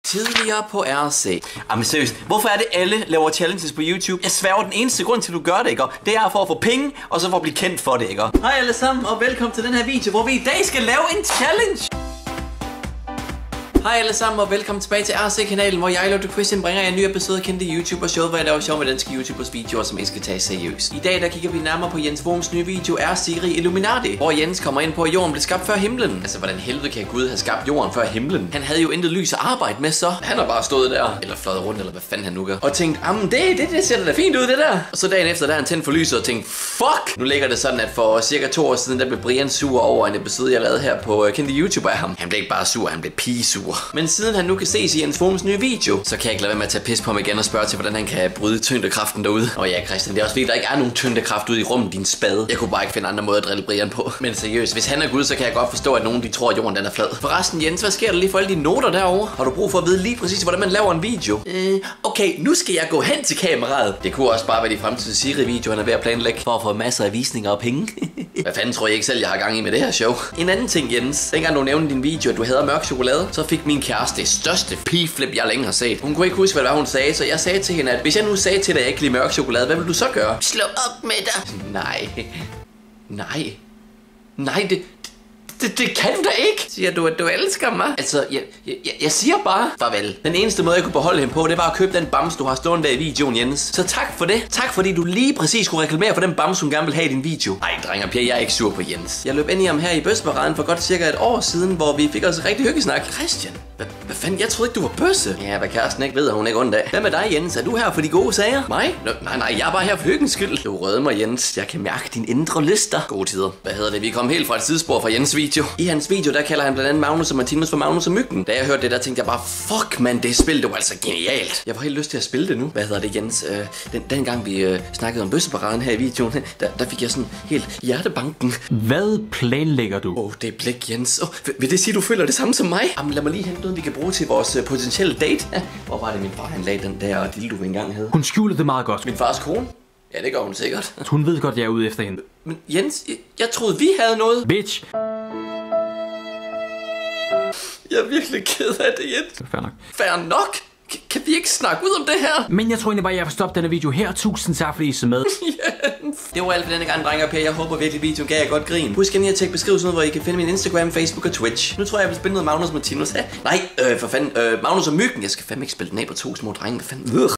Tidligere på RC. Jamen seriøst, hvorfor er det alle laver challenges på YouTube? Jeg sværger, den eneste grund til, at du gør det, ikke? Det er for at få penge, og så for at blive kendt for det, ikke? Hej alle sammen, og velkommen til den her video, hvor vi i dag skal lave en challenge. Hej alle sammen, og velkommen tilbage til RC-kanalen, hvor jeg, Lotte Christian, bringer jer en ny episode af kendte YouTuber-showet, hvor jeg laver sjov med danske YouTubers videoer, som ikke skal tages seriøst. I dag der kigger vi nærmere på Jens Worms nye video, Er Siri Illuminati? Hvor Jens kommer ind på, at jorden blev skabt før himlen. Altså, hvordan helvede kan Gud have skabt jorden før himlen? Han havde jo intet lys at arbejde med, så han har bare stået der, eller fløjet rundt, eller hvad fanden han nu gør, og tænkt, jamen det ser da fint ud, det der. Og så dagen efter, der han tændt for lyset og tænkt, fuck! Nu ligger det sådan, at for cirka 2 år siden, der blev Brian sur over en episode, jeg lavede her på kendte YouTuber af ham. Han blev ikke bare sur, han blev pigesur. Men siden han nu kan ses i Jens Worms nye video, så kan jeg ikke lade være med at tage pis på ham igen og spørge til, hvordan han kan bryde tyngdekraften derude. Og ja, Christian, det er også fordi, der ikke er nogen tyngdekraft ude i rummet, din spade. Jeg kunne bare ikke finde andre måder at drille Brian på. Men seriøst, hvis han er Gud, så kan jeg godt forstå, at nogen de tror, at jorden den er flad. Forresten, Jens, hvad sker der lige for alle de noter derovre? Har du brug for at vide lige præcis, hvordan man laver en video? Okay, nu skal jeg gå hen til kameraet. Det kunne også bare være de fremtidige Siri-video, han er ved at planlægge for at få masser af visninger og penge. Hvad fanden tror jeg ikke selv, jeg har gang i med det her show? En anden ting, Jens. Dengang du nævnte din video, at du hader mørk chokolade, så fik min kæreste det største pigeflip, jeg længe har set. Hun kunne ikke huske, hvad det var, hun sagde, så jeg sagde til hende, at hvis jeg nu sagde til dig, at jeg ikke lide mørk chokolade, hvad vil du så gøre? Slå op med dig. Nej, det kan du da ikke. Siger du, at du elsker mig? Altså, jeg siger bare farvel. Den eneste måde, jeg kunne beholde hende på, det var at købe den bams, du har stående der i videoen, Jens. Så tak for det. Tak fordi du lige præcis kunne reklamere for den bams, hun gerne vil have i din video. Ej, dreng og piger, jeg er ikke sur på Jens. Jeg løb ind i ham her i bøsseparaden for godt cirka 1 år siden, hvor vi fik os rigtig hyggesnak. Christian, hvad fanden? Jeg troede ikke, du var bøsse. Ja, hvad kæresten ikke ved, hun ikke ondt af. Hvad med dig, Jens? Er du her for de gode sager? Mig? Nej, jeg er bare her for hyggens skyld. Du rød mig, Jens. Jeg kan mærke din indre lyster. Gode tider. Hvad hedder det? Vi kom helt fra et sidespor fra Jens video. I hans video, der kalder han blandt andet Magnus og Martinus for Magnus og Myggen. Da jeg hørte det, der tænkte jeg bare, fuck man, det spil, det var altså genialt. Jeg får helt lyst til at spille det nu. Hvad hedder det, Jens? Den vi snakkede om bøsseparaden her i videoen, der fik jeg sådan helt hjertebanken. Hvad planlægger du? Det er blik, Jens. Vil det sige, du føler det samme som mig? Jamen, lad mig lige hente noget, vi kan bruge til vores potentielle date. Hvor var det, min far han lagde den der dildo, vi engang havde? Hun skjuler det meget godt. Min fars kone? Ja, det gør hun sikkert. Hun ved godt, jeg er ude efter hende. Men Jens, jeg troede, vi havde noget. Bitch! Jeg er virkelig ked af det, Jens. Fair nok. Fair nok? Kan vi ikke snakke ud om det her? Men jeg tror egentlig bare, jeg får stoppet denne video her. Tusind tak, fordi I så med. Jens. Det var alt for denne gang, drenge og piger. Jeg håber virkelig, videoen gav jer godt grin. Husk endelig at tjekke beskrivelsen ud, hvor I kan finde min Instagram, Facebook og Twitch. Nu tror jeg vil spille noget Magnus Martinus. Nej, for fanden. Magnus og Myggen. Jeg skal fandme ikke spille den af på 2 små drenge. Hvad fanden?